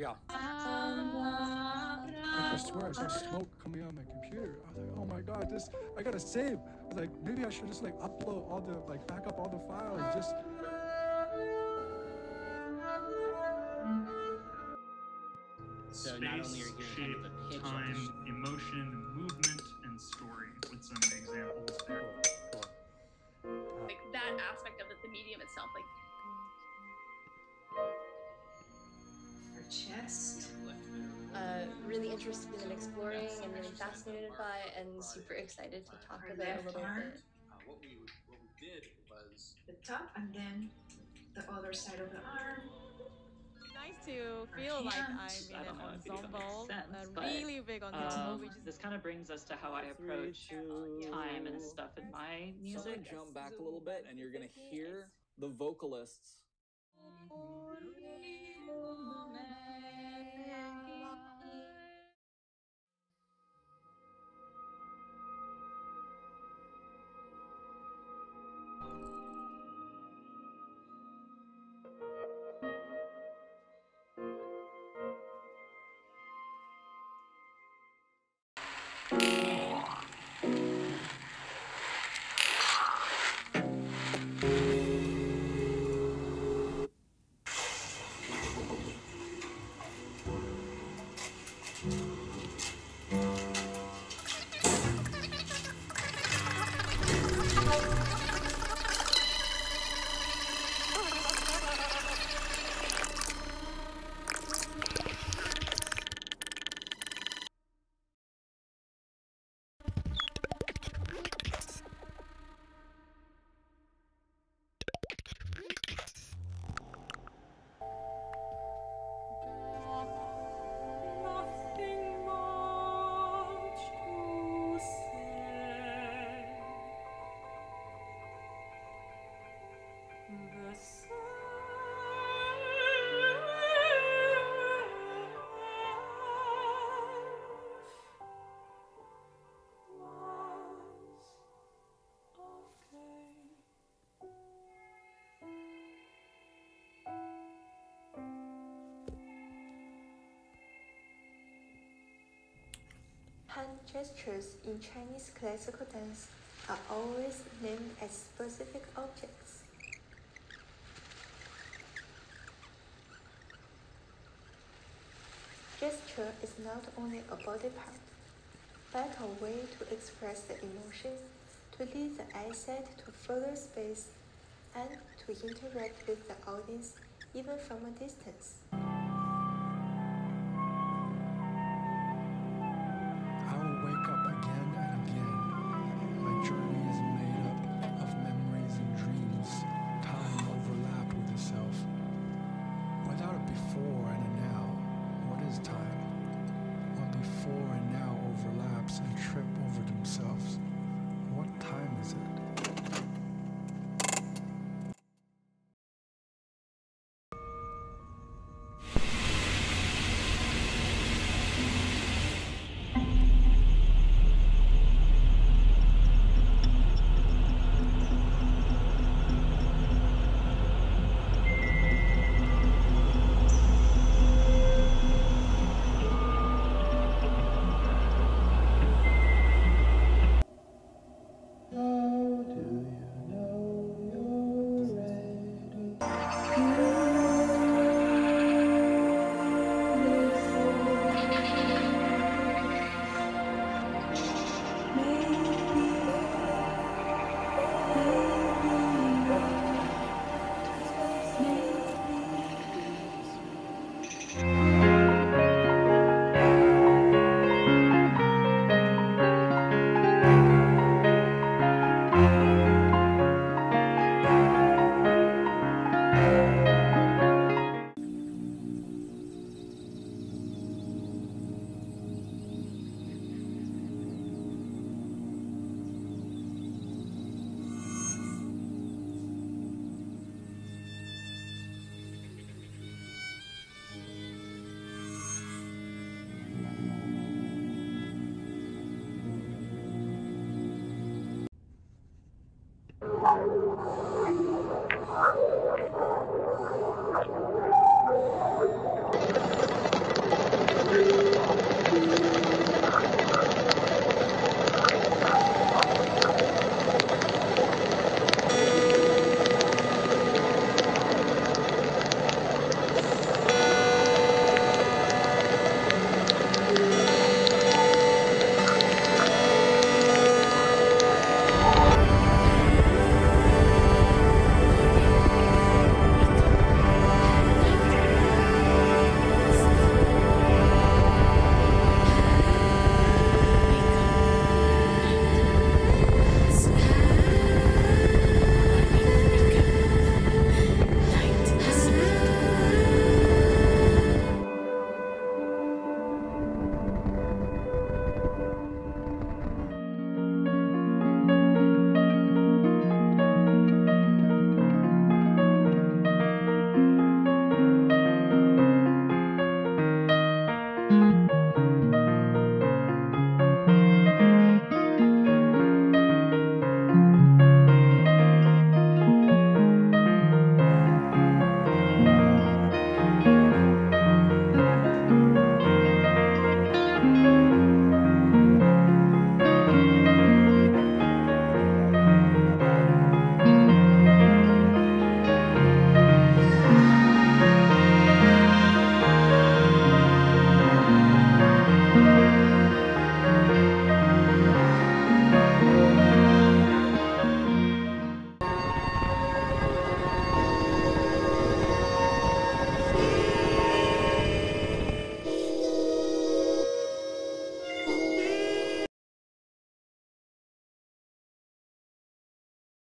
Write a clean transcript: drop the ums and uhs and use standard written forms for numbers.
go. I swear I saw smoke coming out of my computer. I was like, oh my god, I gotta save. I was like, maybe I should just like upload all the, like back up all the files, just. So not only are you hearing kind of the pitch time, emotion, movement, and story with some examples there. Like that aspect of it, the medium itself, like her chest. Really interested in exploring and really fascinated by it and super excited to talk Her about it a left little arm. bit. What we did was The top and then the other side of the arm. Nice to feel like I'm in an ensemble, really big ensemble. This kind of brings us to how I approach time and stuff in my music. So I'm gonna jump back a little bit, and you're gonna hear the vocalists. Hand gestures in Chinese classical dance are always named as specific objects. Gesture is not only a body part, but a way to express the emotion, to lead the eyesight to further space, and to interact with the audience even from a distance.